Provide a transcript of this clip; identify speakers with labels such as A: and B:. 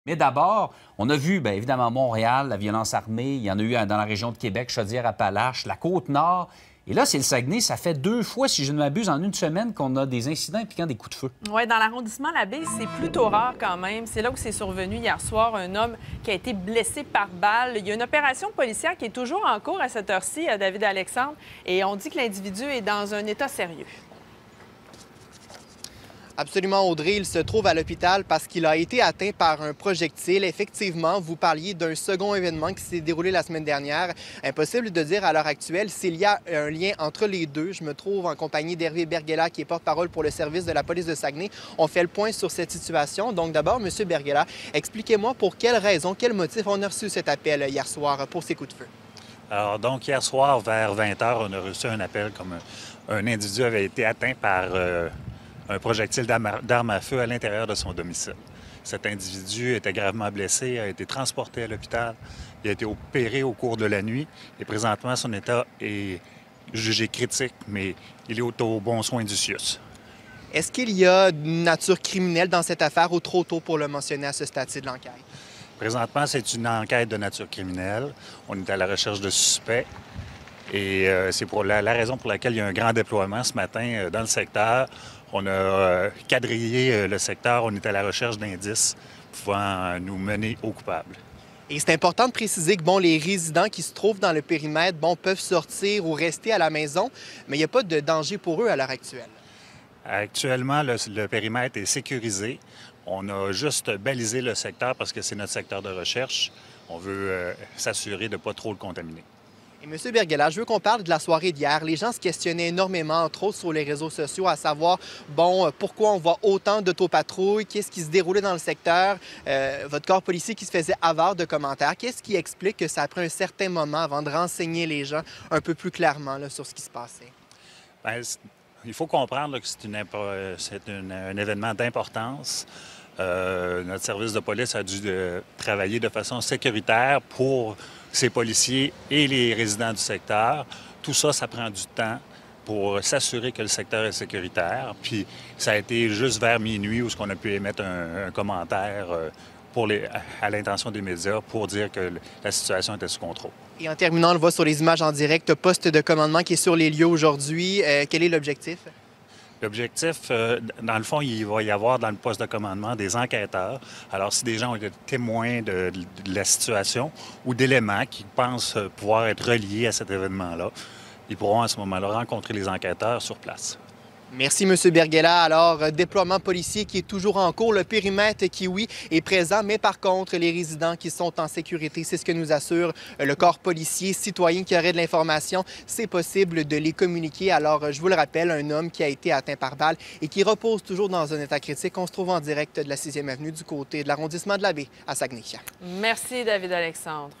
A: Mais d'abord, on a vu, bien évidemment, Montréal, la violence armée. Il y en a eu dans la région de Québec, Chaudière-Appalaches, la Côte-Nord. Et là, c'est le Saguenay. Ça fait 2 fois, si je ne m'abuse, en une semaine qu'on a des incidents impliquant des coups de feu.
B: Oui, dans l'arrondissement La Baie, c'est plutôt rare quand même. C'est là où c'est survenu hier soir un homme qui a été blessé par balle. Il y a une opération policière qui est toujours en cours à cette heure-ci, David Alexandre, et on dit que l'individu est dans un état sérieux.
C: Absolument, Audrey. Il se trouve à l'hôpital parce qu'il a été atteint par un projectile. Effectivement, vous parliez d'un second événement qui s'est déroulé la semaine dernière. Impossible de dire à l'heure actuelle s'il y a un lien entre les deux. Je me trouve en compagnie d'Hervé Berghella, qui est porte-parole pour le service de la police de Saguenay. On fait le point sur cette situation. Donc d'abord, M. Berghella, expliquez-moi pour quelle raison, quel motif on a reçu cet appel hier soir pour ces coups de feu.
D: Alors, donc, hier soir, vers 20h, on a reçu un appel comme un individu avait été atteint par un projectile d'arme à feu à l'intérieur de son domicile. Cet individu était gravement blessé, a été transporté à l'hôpital. Il a été opéré au cours de la nuit et présentement, son état est jugé critique, mais il est au bon soin du CIUS.
C: Est-ce qu'il y a une nature criminelle dans cette affaire ou trop tôt pour le mentionner à ce stade-ci de l'enquête?
D: Présentement, c'est une enquête de nature criminelle. On est à la recherche de suspects. Et c'est pour la raison pour laquelle il y a un grand déploiement ce matin dans le secteur. On a quadrillé le secteur. On est à la recherche d'indices pouvant nous mener aux coupables.
C: Et c'est important de préciser que les résidents qui se trouvent dans le périmètre peuvent sortir ou rester à la maison, mais il n'y a pas de danger pour eux à l'heure actuelle.
D: Actuellement, le périmètre est sécurisé. On a juste balisé le secteur parce que c'est notre secteur de recherche. On veut s'assurer de ne pas trop le contaminer.
C: Et M. Berghella, je veux qu'on parle de la soirée d'hier. Les gens se questionnaient énormément, entre autres sur les réseaux sociaux, à savoir, pourquoi on voit autant d'autopatrouilles, qu'est-ce qui se déroulait dans le secteur, votre corps policier qui se faisait avare de commentaires. Qu'est-ce qui explique que ça a pris un certain moment avant de renseigner les gens un peu plus clairement là, sur ce qui se passait?
D: Bien, il faut comprendre là, que c'est un événement d'importance. Notre service de police a dû travailler de façon sécuritaire pour ces policiers et les résidents du secteur. Tout ça, ça prend du temps pour s'assurer que le secteur est sécuritaire. Puis ça a été juste vers minuit où on a pu émettre un commentaire à l'intention des médias pour dire que la situation était sous contrôle.
C: Et en terminant, on le voit sur les images en direct, poste de commandement qui est sur les lieux aujourd'hui. Quel est l'objectif?
D: L'objectif, dans le fond, il va y avoir dans le poste de commandement des enquêteurs. Alors, si des gens ont été témoins de la situation ou d'éléments qui pensent pouvoir être reliés à cet événement-là, ils pourront à ce moment-là rencontrer les enquêteurs sur place.
C: Merci, M. Berghella. Alors, déploiement policier qui est toujours en cours. Le périmètre qui, oui, est présent, mais par contre, les résidents qui sont en sécurité, c'est ce que nous assure le corps policier. Citoyens qui auraient de l'information, c'est possible de les communiquer. Alors, je vous le rappelle, un homme qui a été atteint par balle et qui repose toujours dans un état critique. On se trouve en direct de la 6e avenue du côté de l'arrondissement de la Baie à Saguenay.
B: Merci, David Alexandre.